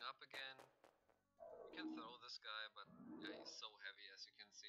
up again. We can throw this guy, but yeah, he's so heavy as you can see.